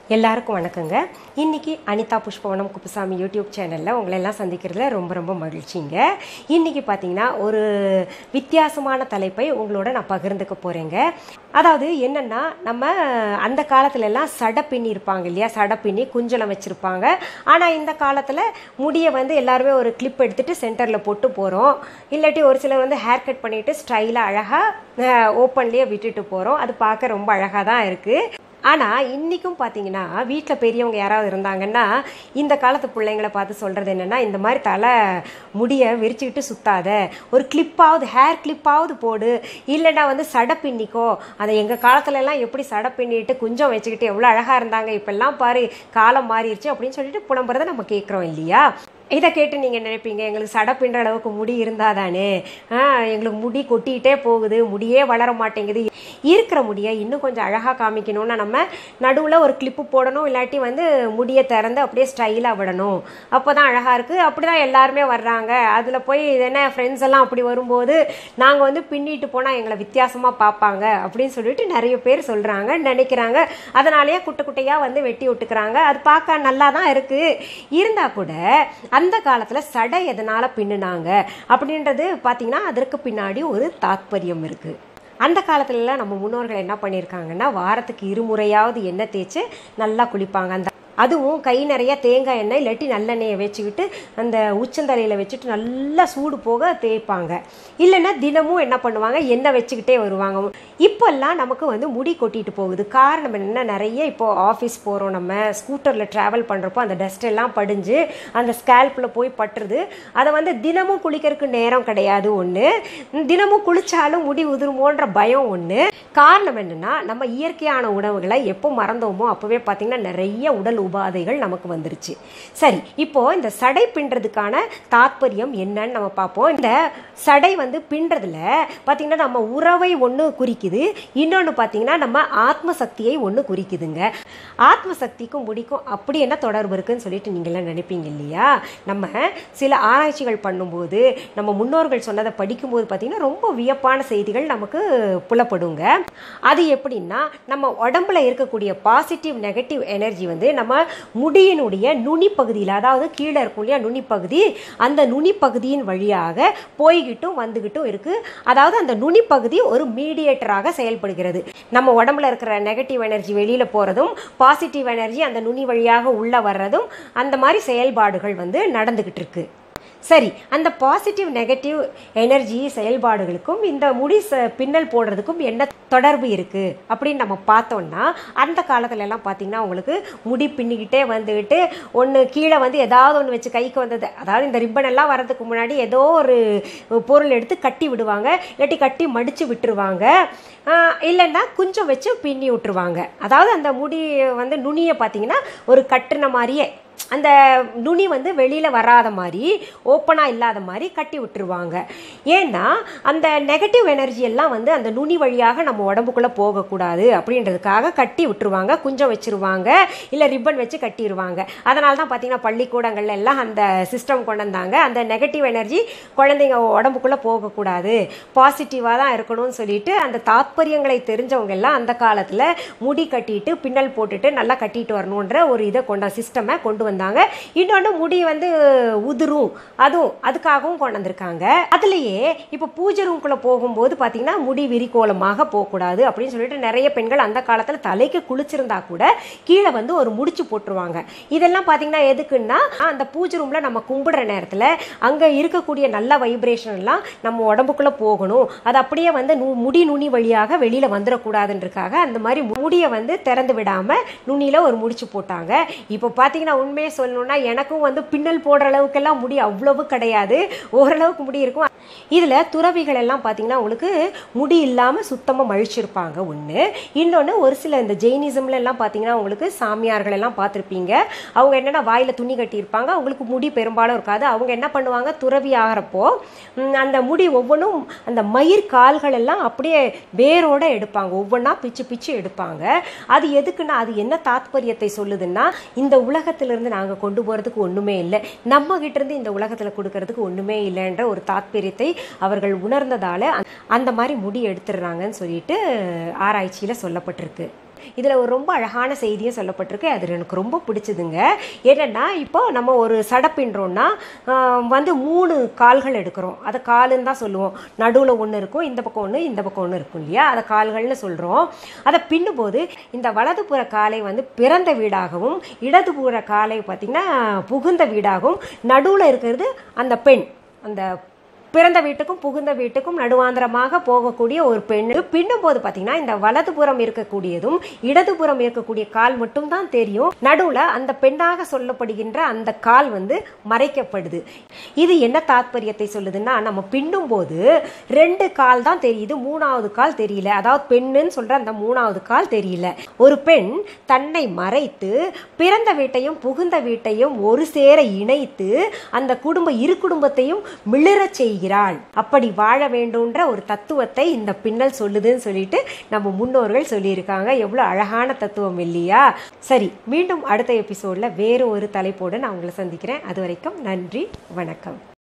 எல்லாருக்கும் வணக்கங்க. இன்னைக்கு அனிதா புஷ்பவனம் குப்புசாமி யூடியூப் சேனலில் உங்களை எல்லாம் சந்திக்கிறதுல ரொம்ப ரொம்ப மகிழ்ச்சிங்க. இன்னைக்கு பார்த்தீங்கன்னா ஒரு வித்தியாசமான தலைப்பை உங்களோட நான் பகிர்ந்துக்க போகிறேங்க. அதாவது என்னென்னா, நம்ம அந்த காலத்துலலாம் சடை பின்னி இருப்பாங்க இல்லையா, சடை பின்னி குஞ்சலம் வச்சுருப்பாங்க. ஆனால் இந்த காலத்தில் முடியை எல்லாருமே ஒரு கிளிப் எடுத்துகிட்டு சென்டரில் போட்டு போகிறோம். இல்லாட்டி ஒரு சிலர் ஹேர் கட் பண்ணிவிட்டு ஸ்டைலாக அழகாக ஓப்பன்லேயே விட்டுட்டு போகிறோம். அது பார்க்க ரொம்ப அழகாக தான் இருக்குது. ஆனால் இன்றைக்கும் பார்த்தீங்கன்னா வீட்டில் பெரியவங்க யாராவது இருந்தாங்கன்னா இந்த காலத்து பிள்ளைங்களை பார்த்து சொல்கிறது என்னென்னா, இந்த மாதிரி தலை முடியை விரிச்சுக்கிட்டு சுத்தாத, ஒரு கிளிப்பாவது ஹேர் கிளிப்பாவது போடு, இல்லைன்னா சடை பின்னிக்கோ. அதை எங்கள் காலத்துலலாம் எப்படி சடை பின்னிட்டு குஞ்சம் வச்சுக்கிட்டு எவ்வளோ அழகாக இருந்தாங்க, இப்போல்லாம் பாரு காலம் மாறிடுச்சு அப்படின்னு சொல்லிட்டு புலம்புறதை நம்ம கேட்குறோம் இல்லையா. இதை கேட்டு நீங்கள் நினைப்பீங்க, எங்களுக்கு சடை பின்னுற அளவுக்கு முடி இருந்தால் தானே, எங்களுக்கு முடி கொட்டிகிட்டே போகுது, முடியே வளர மாட்டேங்குது, இருக்கிற முடியை இன்னும் கொஞ்சம் அழகாக காமிக்கணும்னா நம்ம நடுவில் ஒரு கிளிப்பு போடணும், இல்லாட்டி முடியை திறந்து அப்படியே ஸ்டைலாக விடணும், அப்போ தான் அழகாக இருக்குது. அப்படி தான் எல்லாருமே வர்றாங்க. அதில் போய் என்ன ஃப்ரெண்ட்ஸ் எல்லாம் அப்படி வரும்போது நாங்கள் பின்னிட்டு போனால் எங்களை வித்தியாசமாக பார்ப்பாங்க அப்படின்னு சொல்லிட்டு நிறைய பேர் சொல்கிறாங்க, நினைக்கிறாங்க. அதனாலேயே குட்டை குட்டையாக வெட்டி விட்டுக்கிறாங்க. அது பார்க்க நல்லா தான் இருக்குது. இருந்தால் கூட அந்த காலத்தில் சடை எதனால் பின்னுனாங்க அப்படின்றது பார்த்தீங்கன்னா அதற்கு பின்னாடி ஒரு தாத்பரியம் இருக்குது. அந்த காலத்துலலாம் நம்ம முன்னோர்கள் என்ன பண்ணியிருக்காங்கன்னா, வாரத்துக்கு 2 முறையாவது எண்ணெய் தேய்ச்சி நல்லா குளிப்பாங்க. அதுவும் கை நிறைய தேங்காய் எண்ணெய் இல்லாட்டி நல்லெண்ணெயை வச்சுக்கிட்டு அந்த உச்சந்தலையில் வச்சுட்டு நல்லா சூடு போக தேய்ப்பாங்க. இல்லைன்னா தினமும் என்ன பண்ணுவாங்க, எண்ணெய் வச்சுக்கிட்டே வருவாங்க. இப்போல்லாம் நமக்கு முடி கொட்டிட்டு போகுது. காரணம் என்னென்னா, நிறைய இப்போது ஆஃபீஸ் போகிறோம், நம்ம ஸ்கூட்டரில் ட்ராவல் பண்ணுறப்போ அந்த டஸ்ட் எல்லாம் படிஞ்சு அந்த ஸ்கேல்பில் போய் பட்டுருது. அதை தினமும் குளிக்கிறதுக்கு நேரம் கிடையாது ஒன்று, தினமும் குளித்தாலும் முடி உதிருமோன்ற பயம் ஒன்று. காரணம் என்னென்னா, நம்ம இயற்கையான உணவுகளை எப்போ மறந்தோமோ அப்போவே பார்த்திங்கன்னா நிறைய உடல் உபாதைகள் நமக்கு வந்துருச்சு. சரி, இப்போ இந்த சடை பின்றதுக்கான தாத்பரியம் என்னன்னு நம்ம பார்ப்போம். இந்த சடை பின்றதுல பார்த்தீங்கன்னா நம்ம உறவை ஒன்று குறிக்குது, இன்னொன்று பார்த்தீங்கன்னா நம்ம ஆத்ம சக்தியை ஒன்று குறிக்குதுங்க. ஆத்ம சக்திக்கும் முடிக்கும் அப்படி என்ன தொடர்பு இருக்குன்னு சொல்லிட்டு நீங்களாம் நினைப்பீங்க இல்லையா. நம்ம சில ஆராய்ச்சிகள் பண்ணும்போது, நம்ம முன்னோர்கள் சொன்னதை படிக்கும்போது பார்த்தீங்கன்னா ரொம்ப வியப்பான செய்திகள் நமக்கு புலப்படுங்க. அது எப்படின்னா, நம்ம உடம்புல இருக்கக்கூடிய பாசிட்டிவ் நெகட்டிவ் எனர்ஜி நம்ம முடியினுடைய நுனி பகுதியில், அதாவது கீழே இருக்கும் இல்லையா நுனி பகுதி, அந்த நுனி பகுதியின் வழியாக போய்கிட்டும் வந்துகிட்டும் இருக்கு. அதாவது அந்த நுனி பகுதி ஒரு மீடியேட்டராக செயல்படுகிறது. நம்ம உடம்புல இருக்கிற நெகட்டிவ் எனர்ஜி வெளியில போறதும், பாசிட்டிவ் எனர்ஜி அந்த நுனி வழியாக உள்ள வர்றதும், அந்த மாதிரி செயல்பாடுகள் நடந்துகிட்டு இருக்கு. சரி, அந்த பாசிட்டிவ் நெகட்டிவ் எனர்ஜி செயல்பாடுகளுக்கும் இந்த முடி பின்னல் போடுறதுக்கும் என்ன தொடர்பு இருக்கு அப்படின்னு நம்ம பார்த்தோம்னா, அந்த காலத்துல எல்லாம் பார்த்தீங்கன்னா உங்களுக்கு முடி பின்னிக்கிட்டே வந்துக்கிட்டு ஒன்று கீழே ஏதாவது ஒன்று வச்சு கைக்கு வந்தது, அதாவது இந்த ரிப்பன் எல்லாம் வர்றதுக்கு முன்னாடி ஏதோ ஒரு பொருள் எடுத்து கட்டி விடுவாங்க, இல்லாட்டி கட்டி மடிச்சு விட்டுருவாங்க, இல்லைன்னா குஞ்சம் வச்சு பின்னி விட்டுருவாங்க. அதாவது அந்த முடி நுனியை பார்த்தீங்கன்னா ஒரு கட்டுன மாதிரியே அந்த நுனி வெளியில வராத மாதிரி, ஓப்பனா இல்லாத மாதிரி கட்டி விட்டுருவாங்க. ஏன்னா அந்த நெகட்டிவ் எனர்ஜி எல்லாம் அந்த நுனி வழியாக நம்ம உடம்புக்குள்ள போகக்கூடாது அப்படின்றதுக்காக கட்டி விட்டுருவாங்க, குஞ்சம் வச்சிருவாங்க, இல்லை ரிப்பன் வச்சு கட்டிடுவாங்க. அதனால தான் பார்த்தீங்கன்னா பள்ளிக்கூடங்கள்ல எல்லாம் அந்த சிஸ்டம் கொண்டு வந்தாங்க. அந்த நெகட்டிவ் எனர்ஜி குழந்தைங்க உடம்புக்குள்ள போகக்கூடாது, பாசிட்டிவாக தான் இருக்கணும்னு சொல்லிட்டு அந்த தாத்பரியங்களை தெரிஞ்சவங்க எல்லாம் அந்த காலத்தில் முடி கட்டிட்டு பின்னல் போட்டுட்டு நல்லா கட்டிட்டு வரணுன்ற ஒரு இதை சிஸ்டமை கொண்டு வந்தாங்க. இன்னொன்று முடி உதிரும், அதுக்காகவும் கொண்டு வந்திருக்காங்க. அதுலயே இப்ப பூஜை ரூம்குள்ள போகும்போது பாத்தீங்கன்னா முடி விரிகோலமாக போகக்கூடாது அப்படின்னு சொல்லிட்டு நிறைய பெண்கள் அந்த காலத்துல தலைக்கு குளிச்சிருந்தா கூட கீழே ஒரு முடிச்சு போட்டுருவாங்க. இதெல்லாம் பாத்தீங்கன்னா எதுக்குன்னா, அந்த பூஜை ரூம்ல நம்ம கும்பிடுற நேரத்துல அங்க இருக்கக்கூடிய நல்ல வைப்ரேஷன் எல்லாம் நம்ம உடம்புக்குள்ள போகணும், அது அப்படியே முடி நுனி வழியாக வெளியில வந்துடக்கூடாதுன்றதுக்காக அந்த மாதிரி முடியை திறந்து விடாம நுனியில ஒரு முடிச்சு போட்டாங்க. இப்ப பாத்தீங்கன்னா உண்மையை சொல்லணும்னா, எனக்கும் பின்னல் போடுற அளவுக்கெல்லாம் முடி அவ்வளவு கிடையாது, ஓரளவுக்கு முடி இருக்கும். இதுல துறவிகள் எல்லாம் பாத்தீங்கன்னா உங்களுக்கு முடி இல்லாம சுத்தமா மழிச்சிருப்பாங்க ஒண்ணு. இன்னொன்னு, ஒரு சில இந்த ஜெயினிசம்ல எல்லாம் பாத்தீங்கன்னா உங்களுக்கு சாமியார்கள் எல்லாம் பார்த்திருப்பீங்க, அவங்க என்னன்னா வாயில துணி கட்டி இருப்பாங்க, அவங்களுக்கு முடி பெரும்பாலும் இருக்காது. அவங்க என்ன பண்ணுவாங்க, துறவி ஆகிறப்போ அந்த முடி ஒவ்வொன்றும் அந்த மயிர் கால்கள் எல்லாம் அப்படியே வேரோட எடுப்பாங்க, ஒவ்வொன்றா பிச்சு பிச்சு எடுப்பாங்க. அது எதுக்குன்னா, அது என்ன தாத்பரியத்தை சொல்லுதுன்னா, இந்த உலகத்திலிருந்து நாங்கள் கொண்டு போகிறதுக்கு ஒன்றுமே இல்லை, நம்ம கிட்ட இருந்து இந்த உலகத்தில் கொடுக்கறதுக்கு ஒன்றுமே இல்லைன்ற ஒரு தாத்பரியத்தை அவர்கள் உணர்ந்ததால அந்த மாதிரி முடி எடுத்துடுறாங்கன்னு சொல்லிட்டு ஆராய்ச்சியில் சொல்லப்பட்டிருக்கு. இதில் ஒரு ரொம்ப அழகான செய்தியும் சொல்லப்பட்டிருக்கு. அது எனக்கு ரொம்ப பிடிச்சதுங்க. என்னென்னா இப்போ நம்ம ஒரு சடை பின்னுறோம்னா வந்து 3 கால்கள் எடுக்கிறோம். அதை காலுன்னு தான் சொல்லுவோம். நடுவில் ஒன்று இருக்கும், இந்த பக்கம் ஒன்று, இந்த பக்கம் ஒன்று இருக்கும் இல்லையா, அதை கால்கள்னு சொல்கிறோம். அதை பின்னும்போது இந்த வலதுபுற காலை வந்து பிறந்த வீடாகவும் இடதுபுற காலை பார்த்திங்கன்னா புகுந்த வீடாகவும் நடுவில் இருக்கிறது அந்த பெண், அந்த பிறந்த வீட்டுக்கும் புகுந்த வீட்டுக்கும் நடுவாந்திரமாக போகக்கூடிய ஒரு பெண். பின்னும் போது பார்த்தீங்கன்னா இந்த வலதுபுறம் இருக்கக்கூடியதும் இடதுபுறம் இருக்கக்கூடிய கால் மட்டும் தான் தெரியும். நடுவில் அந்த பெண்ணாக சொல்லப்படுகின்ற அந்த கால் வந்து மறைக்கப்படுது. இது என்ன தாத்பரியத்தை சொல்லுதுன்னா, நம்ம பின்னும் போது 2 கால் தான் தெரியுது, 3வது கால் தெரியல. அதாவது பெண்ணுன்னு சொல்ற அந்த 3வது கால் தெரியல. ஒரு பெண் தன்னை மறைத்து பிறந்த வீட்டையும் புகுந்த வீட்டையும் ஒரு சேர இணைத்து அந்த இரு குடும்பத்தையும் மிளிரச் செய்கிறாள். அப்படி வாழ வேண்டும்ன்ற ஒரு தத்துவத்தை இந்த பின்னல் சொல்லுதுன்னு சொல்லிட்டு நம்ம முன்னோர்கள் சொல்லியிருக்காங்க. எவ்வளவு அழகான தத்துவம் இல்லையா? சரி, மீண்டும் அடுத்த எபிசோட்ல வேறு ஒரு தலைப்போடு நான் உங்களை சந்திக்கிறேன். அது வரைக்கும் நன்றி, வணக்கம்.